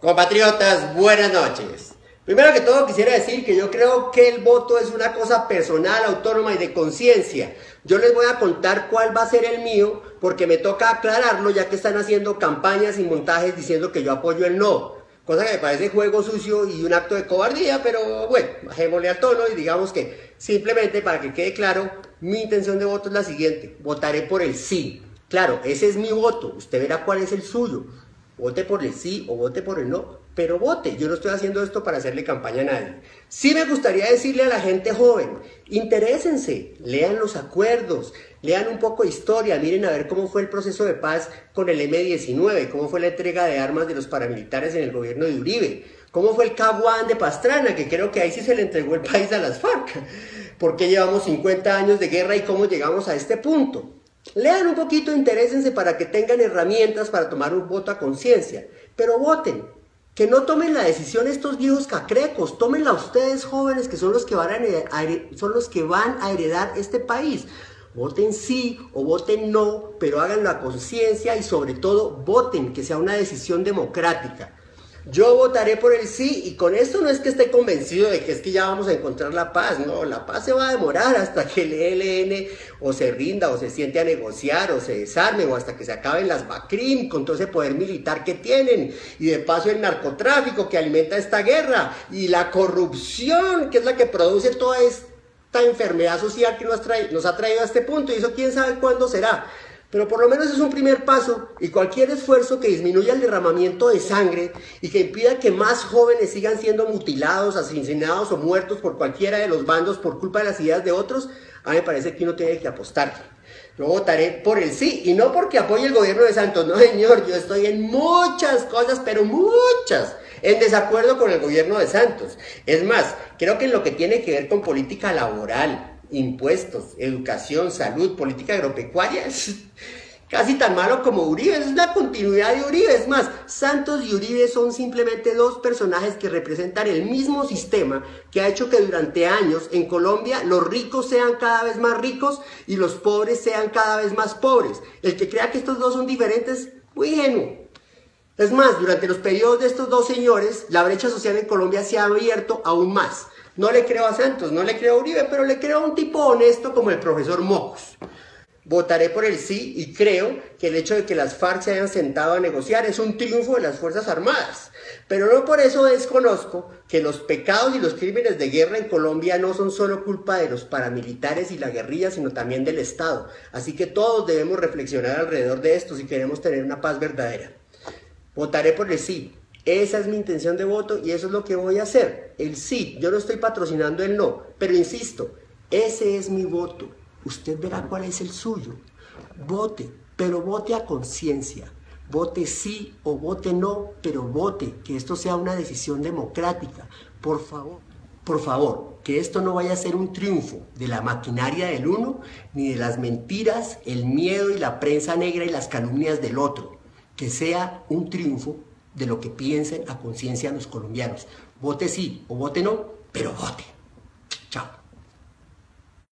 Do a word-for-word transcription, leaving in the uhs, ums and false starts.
Compatriotas, buenas noches. Primero que todo quisiera decir que yo creo que el voto es una cosa personal, autónoma y de conciencia. Yo les voy a contar cuál va a ser el mío porque me toca aclararlo ya que están haciendo campañas y montajes diciendo que yo apoyo el no. Cosa que me parece juego sucio y un acto de cobardía, pero bueno, bajémosle al tono y digamos que simplemente para que quede claro, mi intención de voto es la siguiente. Votaré por el sí. Claro, ese es mi voto. Usted verá cuál es el suyo. Vote por el sí o vote por el no, pero vote. Yo no estoy haciendo esto para hacerle campaña a nadie. Sí me gustaría decirle a la gente joven, interésense, lean los acuerdos, lean un poco de historia, miren a ver cómo fue el proceso de paz con el eme diecinueve, cómo fue la entrega de armas de los paramilitares en el gobierno de Uribe, cómo fue el Caguán de Pastrana, que creo que ahí sí se le entregó el país a las FARC, por qué llevamos cincuenta años de guerra y cómo llegamos a este punto. Lean un poquito, interésense para que tengan herramientas para tomar un voto a conciencia, pero voten, que no tomen la decisión estos viejos cacrecos, tómenla ustedes jóvenes que son los que van a heredar, son los que van a heredar este país. Voten sí o voten no, pero háganlo a conciencia y sobre todo voten, que sea una decisión democrática. Yo votaré por el sí y con esto no es que esté convencido de que es que ya vamos a encontrar la paz, no, la paz se va a demorar hasta que el e ele ene o se rinda o se siente a negociar o se desarme o hasta que se acaben las BACRIM con todo ese poder militar que tienen y de paso el narcotráfico que alimenta esta guerra y la corrupción que es la que produce toda esta enfermedad social que nos, trae, nos ha traído a este punto y eso quién sabe cuándo será. Pero por lo menos es un primer paso y cualquier esfuerzo que disminuya el derramamiento de sangre y que impida que más jóvenes sigan siendo mutilados, asesinados o muertos por cualquiera de los bandos por culpa de las ideas de otros, a mí me parece que uno tiene que apostar. Yo votaré por el sí y no porque apoye el gobierno de Santos, no señor, yo estoy en muchas cosas, pero muchas, en desacuerdo con el gobierno de Santos. Es más, creo que en lo que tiene que ver con política laboral, impuestos, educación, salud, política agropecuaria, es casi tan malo como Uribe, es la continuidad de Uribe. Es más, Santos y Uribe son simplemente dos personajes que representan el mismo sistema que ha hecho que durante años en Colombia los ricos sean cada vez más ricos y los pobres sean cada vez más pobres. El que crea que estos dos son diferentes, muy ingenuo. Es más, durante los periodos de estos dos señores, la brecha social en Colombia se ha abierto aún más. No le creo a Santos, no le creo a Uribe, pero le creo a un tipo honesto como el profesor Mocos. Votaré por el sí y creo que el hecho de que las FARC se hayan sentado a negociar es un triunfo de las Fuerzas Armadas. Pero no por eso desconozco que los pecados y los crímenes de guerra en Colombia no son solo culpa de los paramilitares y la guerrilla, sino también del Estado. Así que todos debemos reflexionar alrededor de esto si queremos tener una paz verdadera. Votaré por el sí. Esa es mi intención de voto y eso es lo que voy a hacer. El sí, yo no estoy patrocinando el no, pero insisto, ese es mi voto. Usted verá cuál es el suyo. Vote, pero vote a conciencia. Vote sí o vote no, pero vote, que esto sea una decisión democrática. Por favor, por favor, que esto no vaya a ser un triunfo de la maquinaria del uno, ni de las mentiras, el miedo y la prensa negra y las calumnias del otro. Que sea un triunfo de lo que piensen a conciencia los colombianos. Vote sí o vote no, pero vote. Chao.